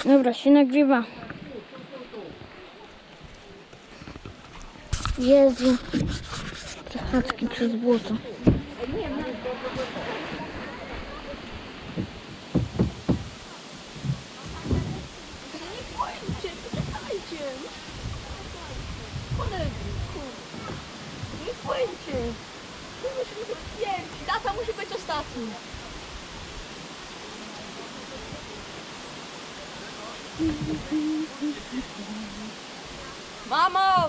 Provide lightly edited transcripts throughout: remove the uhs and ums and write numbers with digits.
Dobra, się nagrywa. Jezu. Przechadzki przez błoto. Nie płyńcie! Tata musi być ostatni. Mamo!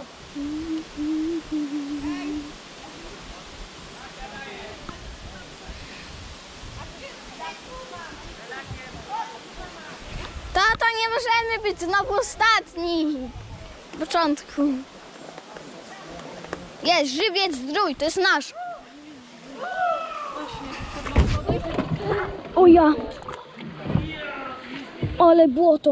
Tata, nie możemy być znowu ostatni. W początku. Jest, żywiec zdrój, to jest nasz. O ja. Ale błoto.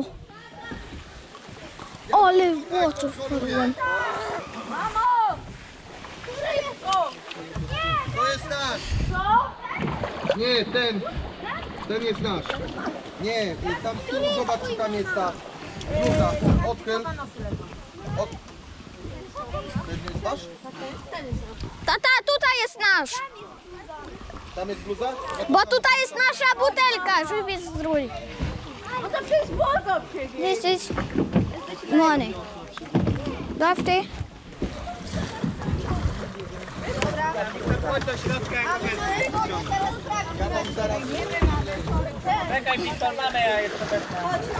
Ale błoto wpadłem. Mamo! Który jest? O! To jest nasz! Co? Nie, ten jest nasz. Nie, tam z tyłu zobacz, czy tam jest ta bluza. Odchyl. Ten jest nasz? Tata, tutaj jest nasz. Tam jest bluza? Bo tutaj jest nasza butelka. Żywiec zdrój. No to przez błoto przecież. This is money. Dafty. Chodź do środka, jak ja wam zaraz... Czekaj, Wiktor, mamy, ja jeszcze wezmę.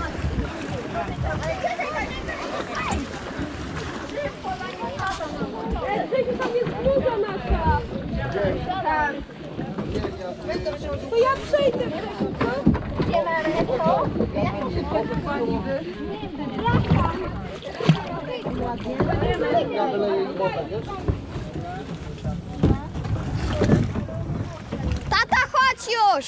Tam jest bluza nasza. Tak. To ja przejdę co? Gdzie mamy to? Ja wyleję im wodę, wiesz? Tata, chodź już.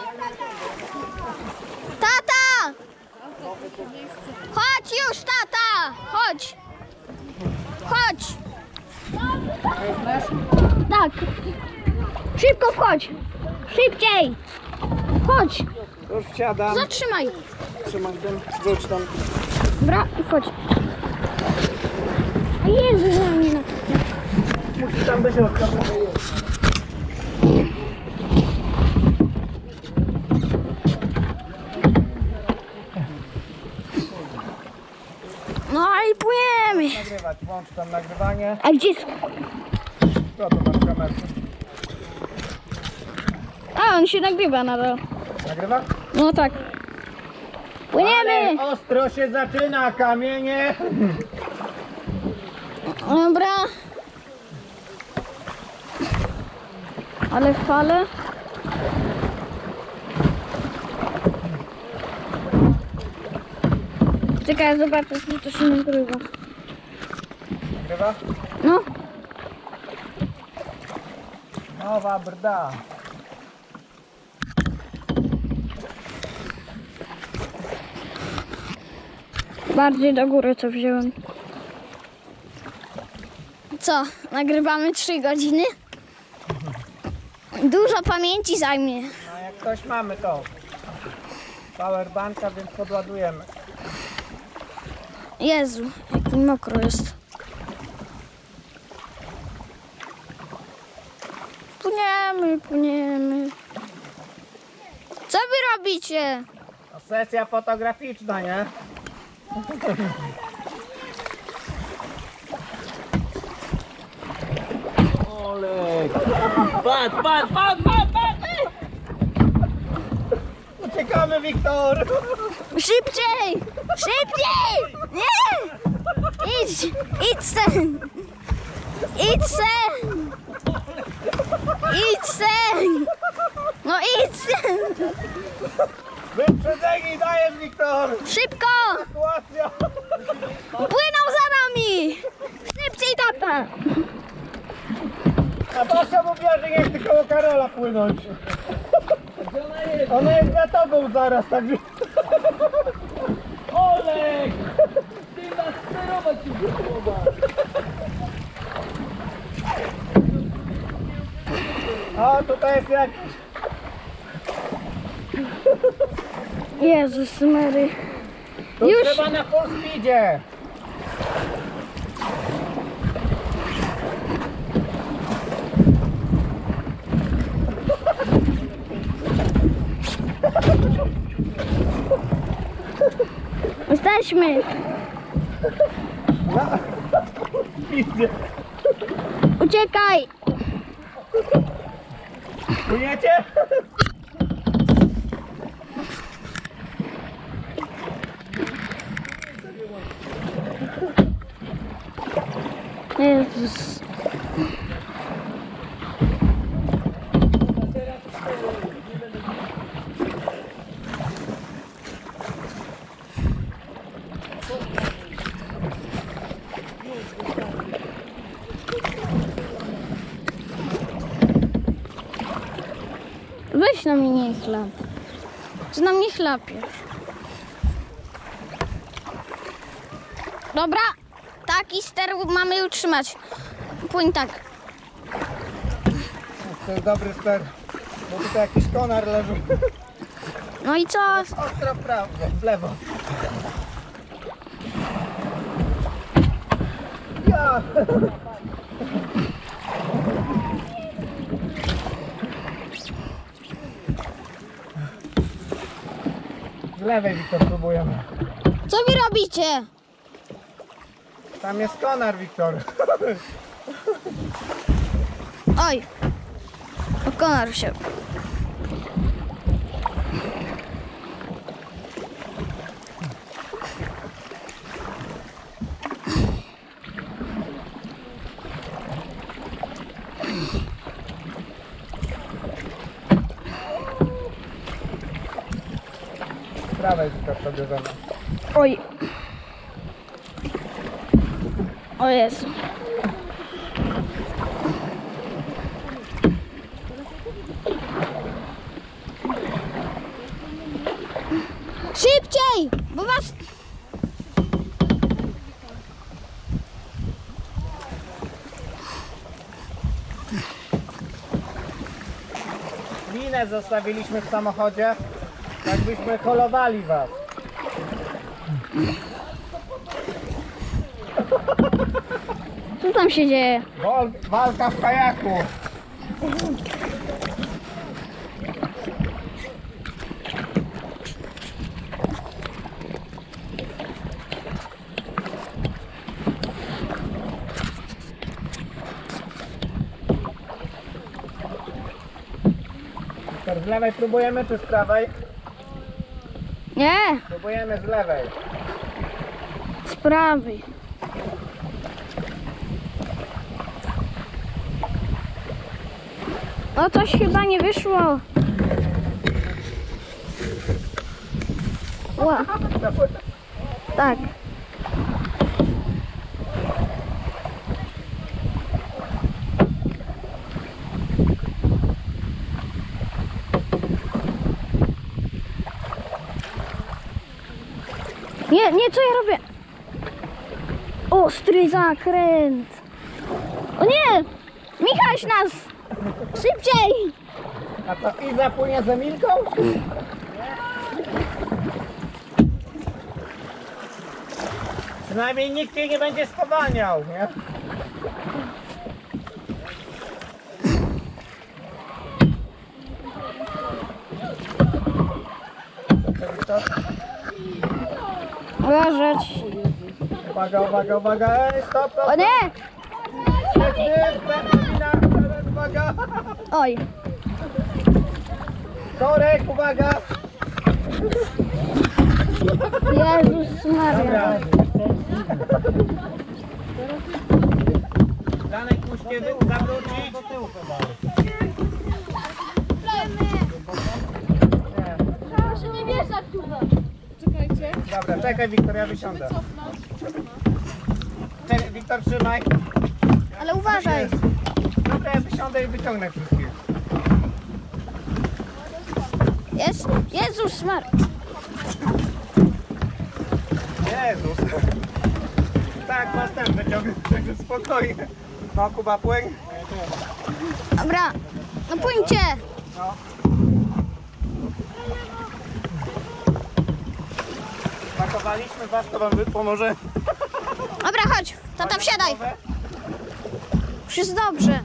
Tata. Chodź już, tata. Chodź. Chodź. Tak. Szybko wchodź. Szybciej. Chodź. Już wsiadam. Zatrzymaj. Trzymaj ten, wróć tam. Dobra, i chodź. Jezu, na mnie. Musisz tam do środka. No i płyniemy. Nagrywać, włącz tam nagrywanie. A gdzie jest? Co tu masz kamerkę? A, on się nagrywa nadal. Nagrywa? No tak. Płyniemy. Ale ostro się zaczyna, kamienie. Dobra. Ale fale. Czekaj, zobaczę, czy to się nagrywa. Nagrywa? No. Nowa brda. Bardziej do góry to wziąłem. Co? Nagrywamy 3 godziny? Dużo pamięci zajmie. No jak ktoś mamy to. Powerbanka, więc podładujemy. Jezu, jak mi mokro jest. Płyniemy, płyniemy. Co wy robicie? No, sesja fotograficzna, nie? Olek! Patrz! Uciekamy, Wiktor! Szybciej! Szybciej! Nie! Idź sen! Idź sen! Idź sen! No idź sen! Wyprzedzeni dajesz, Wiktor! Szybko! Sytuacja! Płyną za nami! Szybciej, tata! A Basia mówiła, że nie chce koło Karola płynąć. Ona jest za tobą zaraz, także... Olek! Ty nas sterować ci wypłowa! A tutaj jest jakiś... Jezus Mary. Tu Już. trzeba na full speedzie. Jesteśmy. Speedzie. Uciekaj. Płyniecie? Jezus. Weź na mnie nie chlap. Czy na mnie chlapiesz? Dobra, taki ster mamy utrzymać. Płyń tak. To jest dobry ster. Bo tutaj jakiś konar leży. No i co? Ostro w prawo, w lewo. Ja! Z lewej, Wiktor, próbujemy. Co wy robicie? Tam jest konar, Wiktor. Oj. Pokonar się. Z prawej, Wiktor, sobie ze mną. Oj. O Jezu. Szybciej! Bo was... Linę zostawiliśmy w samochodzie, jakbyśmy holowali was. Co tam się dzieje? Walka w kajaku. Z lewej próbujemy czy z prawej? Nie, Próbujemy z lewej. z prawej. O, coś chyba nie wyszło. Ła. Tak. Nie, nie, co ja robię? Ostry zakręt. O nie! Michaś nas! Szybciej! A co, Iza płynie z Emilką? Przynajmniej nikt jej nie będzie spowalniał, nie? Uważać. Uwaga, uwaga, uwaga, ej, stop, stop! O nie! Uwaga! Oj. Korek, uwaga! Jezus Maria. Danek musicie zawrócić. Proszę nie wjeżdżać tu. Czekajcie. Dobra, czekaj Wiktor, ja wysiądę. Czekaj, Wiktor, trzymaj. Ale uważaj. Dobra, ja wysiądę i wyciągnę wszystkich. Jest? Jezus Maria. Jezus. Tak, następny wyciągnę, także spokojnie. No, Kuba, płyń. Dobra. No płyńcie. Tak, Schowaliśmy was, to wam pomoże. Dobra, chodź. Tata, wsiadaj. Już jest dobrze.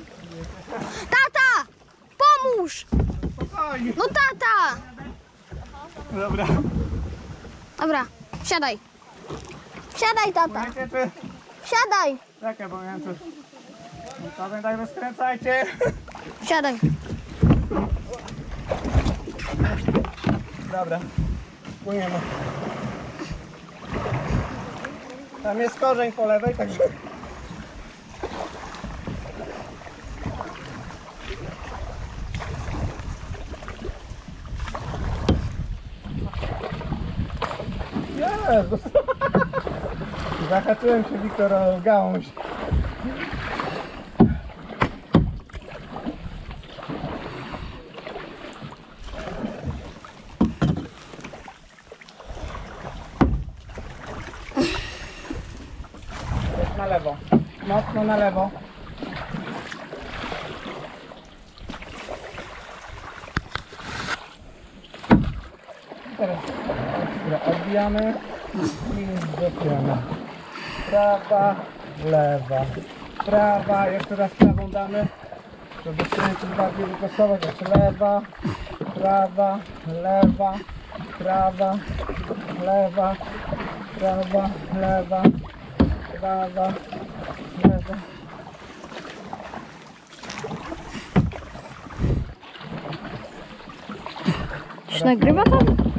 Tata! Pomóż! Spokojnie. No tata! Dobra. Dobra, wsiadaj. Wsiadaj, tata. Wiecie, czy... Wsiadaj. Czekaj, bo miałem tu... No, pamiętaj, skręcajcie. Wsiadaj. Dobra. Płyniemy. Tam jest korzeń po lewej, także... Jezus! Zahaczyłem się, Wiktor, o gałąź. Jest na lewo. Mocno na lewo. Teraz odbijamy i dopiemy. Prawa, lewa, prawa. Jeszcze raz prawą damy, żeby skręcić bardziej wyprostować. Jeszcze lewa, prawa, lewa, prawa, lewa, prawa, lewa, prawa, lewa. Już nagrywa tam?